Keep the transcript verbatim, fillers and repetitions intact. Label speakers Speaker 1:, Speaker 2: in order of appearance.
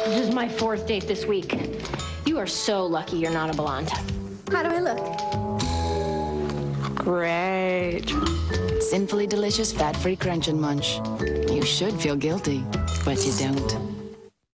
Speaker 1: This is my fourth date this week. You are so lucky you're not a blonde.
Speaker 2: How do I look?
Speaker 1: Great.
Speaker 3: Sinfully delicious, fat-free crunch and munch. You should feel guilty, but you don't.